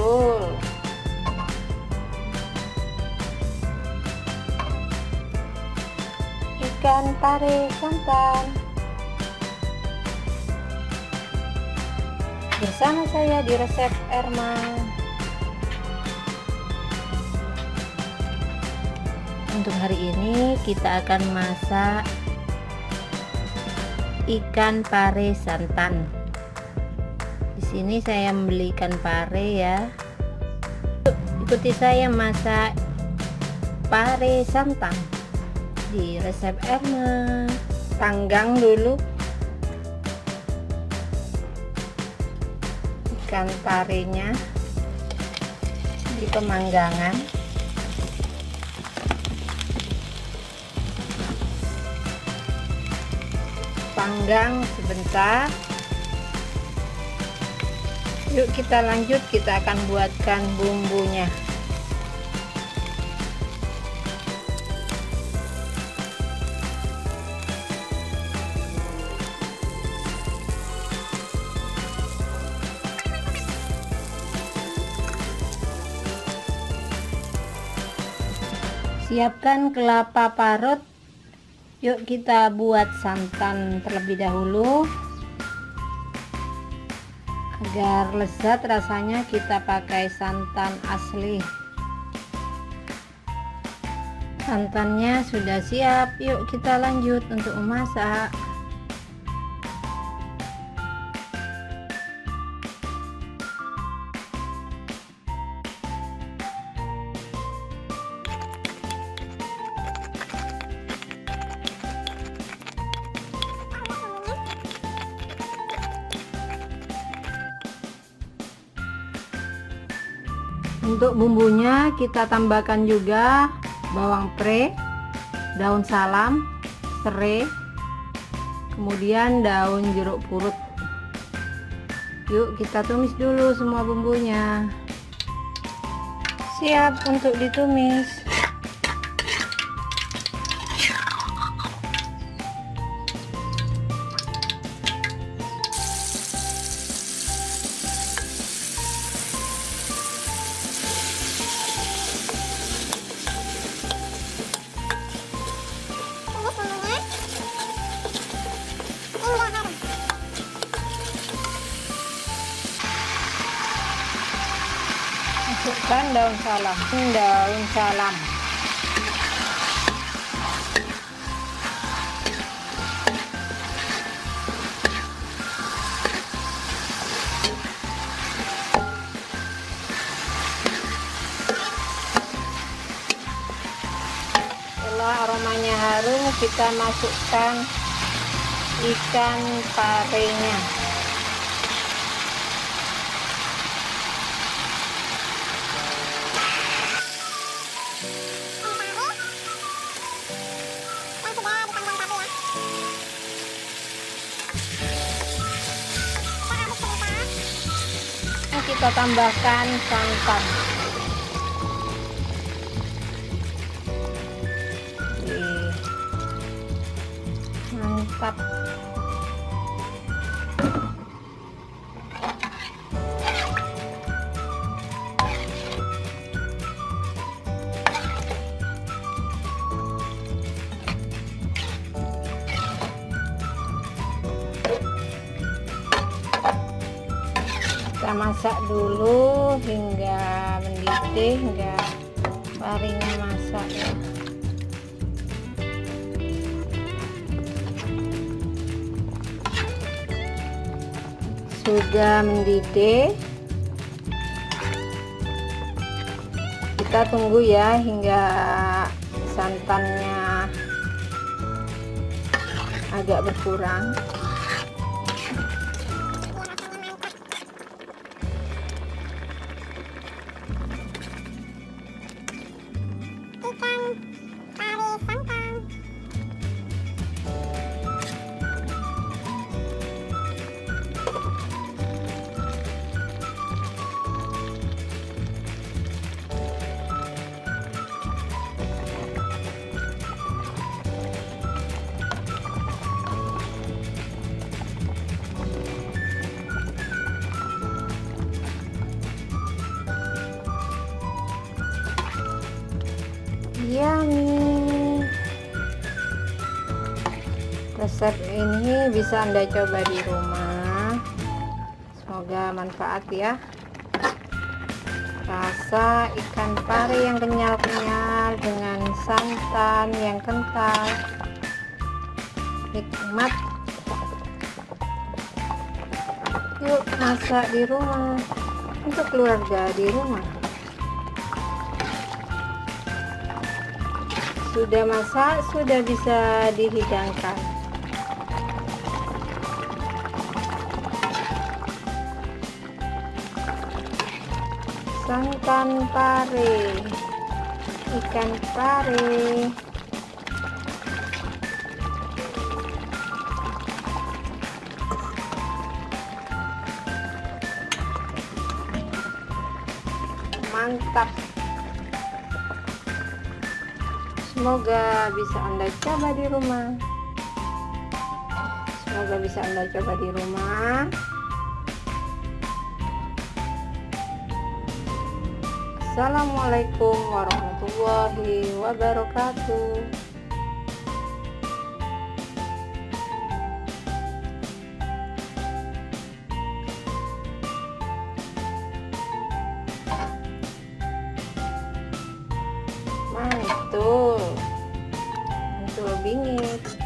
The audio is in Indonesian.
betul. Ikan pare santan. Bersama saya di resep Erma. Untuk hari ini kita akan masak ikan pare santan. Di sini saya membeli ikan pare ya. Ikuti saya masak pare santan di resep Erma. Panggang dulu ikan parenya di pemanggangan. Panggang sebentar. Yuk kita lanjut, kita akan buatkan bumbunya. Siapkan kelapa parut. Yuk kita buat santan terlebih dahulu. Agar lezat rasanya kita pakai santan asli. Santannya sudah siap, yuk kita lanjut untuk memasak. Untuk bumbunya kita tambahkan juga bawang pre, daun salam, serai, kemudian daun jeruk purut. Yuk kita tumis dulu semua bumbunya. Siap untuk ditumis. Masukkan daun salam. Setelah aromanya harum, kita masukkan ikan parenya. Kita tambahkan santan. Mantap. Kita masak dulu hingga mendidih, hingga parenya masak ya. Sudah mendidih, kita tunggu ya hingga santannya agak berkurang. yummy. Resep ini bisa Anda coba di rumah, semoga manfaat ya. Rasa ikan pari yang kenyal-kenyal dengan santan yang kental, nikmat. Yuk masak di rumah untuk keluarga di rumah. Sudah masak, sudah bisa dihidangkan. Santan pari, ikan pari. Mantap. Semoga bisa Anda coba di rumah. Semoga bisa Anda coba di rumah. Assalamualaikum warahmatullahi wabarakatuh. Mantul bingit.